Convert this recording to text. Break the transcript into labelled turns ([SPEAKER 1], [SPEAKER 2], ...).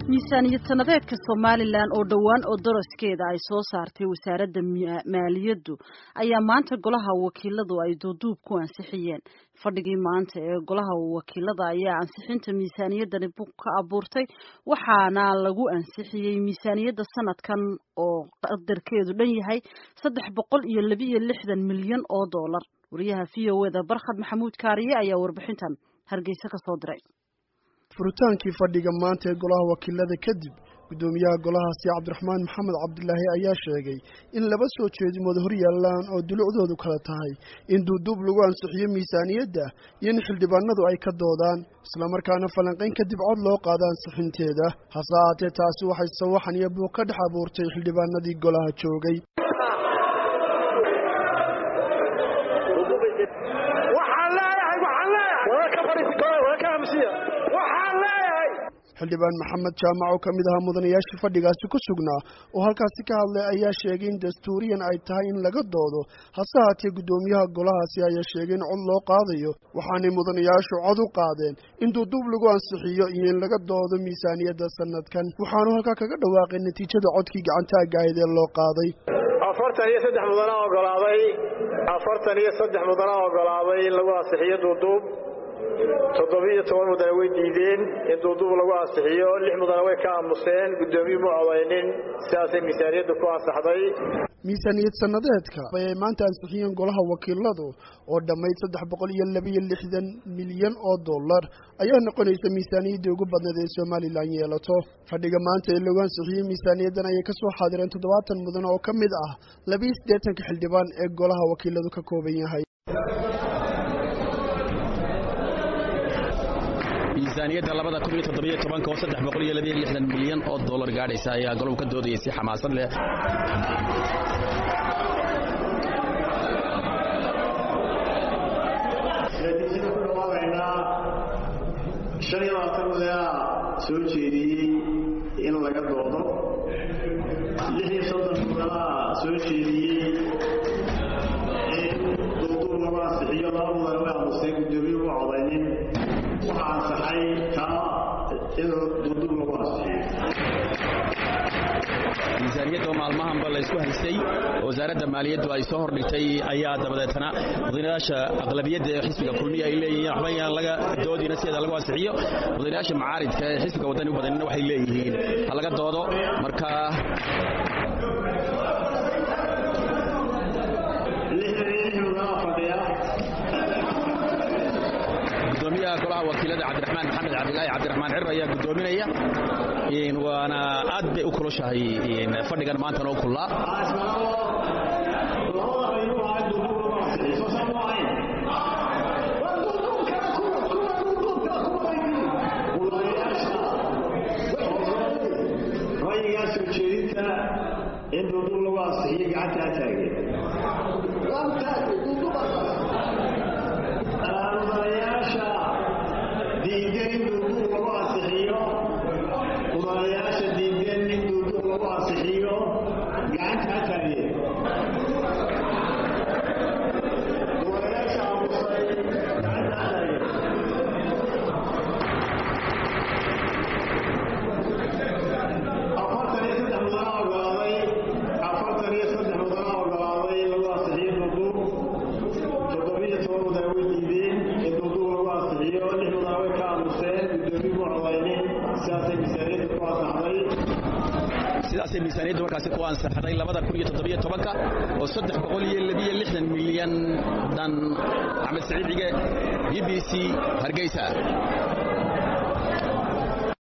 [SPEAKER 1] miisaaniyad sanadeedka Somaliland oo dhawaan oo doraskeeda ay soo saartay wasaaradda maaliyaddu ayaa maanta golaha wakiiladu ay duuduub ku ansixiyeen fadhigii maanta ee golaha wakiilada ayaa ansixinta miisaaniyadani ka abuurtay waxaana lagu ansixiyay miisaaniyadda sanadkan oo qadarkeedu dhan yahay 362 milyan oo dollar wariyaha VOA-da Barkhad Maxamuud Kaariye ayaa warbixintan Hargeysa ka soo diray
[SPEAKER 2] furutaankii fadhiga maanta ee golaha wakiilada kadib gudoomiyaha golahaasi Cabdiraxmaan Maxamed Cabdilaahi ayaa sheegay in laba soo jeedimood hor yaalaan oo dulucdoodu kala tahay in duuduub lagu ansixiyo miisaaniyadda iyo in xildhibaanadu ay ka doodaan isla markaana falanqayn kadib cod loo qaado ansixinteeda hase ahaatee taasi waxay sawaxan iyo buuq ka dhex abuurtay xildhibaanadii golaha joogay xildhibaan maxamed jaamac oo kamid ahaa mudanayaashii fadhigaasi ku sugnaa oo halkaasi ka hadlay ayaa sheegay in dastuuriyan ay tahay in laga doodo hase haatee gudoomiyaha golahaasi ayaa sheegay in cod loo qaadayo waxaanay mudanayaashu cod u qaadeen in duuduub lagu ansixiyo iyo in laga doodo miisaaniyadda sanadkan waxaanu halkaa kaga dhawaaqay natiijada codkii gacantaaga ahayd ee loo qaaday
[SPEAKER 3] 43 mudana ogolaaday in lagu ansixiyo duuduub 17 mudane way diideen in duuduub lagu ansixiyo 6 mudane way ka aamuseen gudoomiye ma codaynin sidaasay miisaaniyadda ku ansaxday
[SPEAKER 2] miisaaniyad sanadeedka ay maanta ansixiyeen golaha wakiiladu oo dhammayd 362 milyan oo dollar ayaa noqonaysa miisaaniyadda ugu badneed ee Somaliland yeelato fadhiga maanta ee lagu ansixiyay miisaaniyaddan ayay ka soo xaadireen 70 mudan oo ka mid ah 82 xildhibaan ee golaha wakiiladu ka kooban yahay
[SPEAKER 4] miisaaniyadda 2017 oo 362 milyan oo dollar gaadhaysa ayaa golaha ka doodayay si xamaasad leh
[SPEAKER 3] soo jeediyey in laga doodo 36 mudana soo jeediyey in duuduub lagu ansixiyo 2 mudane way aamuseen gudoomiye ma codaynin waxaa ansaxay taa in duuduub lagu ansixiyo
[SPEAKER 4] miisaaniyadda maalmahanba la isku haystay wasaaradda maaliyaddu ay soo hordhigtay ayaa dabadeetana mudanayaasha aqlabiyadda ee xisbiga kulmiye ay leeyihiin waxba yaan laga doodina sida lagu ansixiyo mudanayaasha macaaridka ee xisbiga wadani u badanina waxay leeyihiin ha laga doodo marka gudoomiyaha golaha wakiilada Cabdiraxmaan Maxamed Cabdilaahi Cabdiraxmaan Cirro ayaa gudoominaya waana aad bay u kulushahay fadhigan maanta oo kulaa
[SPEAKER 3] in duuduub lagu ansixiyo gacanta taagay mudanayaasha diidan in duuduub lagu ansixiyo mudanayaasha diidan in duuduub lagu ansixiyo gacanta taagay mudanayaasha aamusay gacanta taagay
[SPEAKER 4] sidaasay miisaaniyaddu markaasi ku ansaxday 2017 oo 362 milyan dan Axmed Saciid Cige BBC Hargeysa